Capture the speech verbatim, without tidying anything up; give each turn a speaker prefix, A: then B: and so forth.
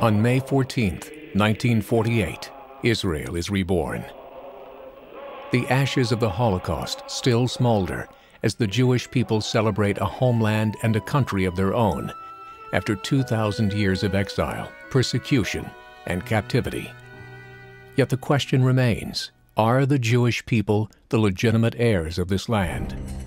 A: On May fourteenth, nineteen forty-eight, Israel is reborn. The ashes of the Holocaust still smolder as the Jewish people celebrate a homeland and a country of their own after two thousand years of exile, persecution, and captivity. Yet the question remains, are the Jewish people the legitimate heirs of this land?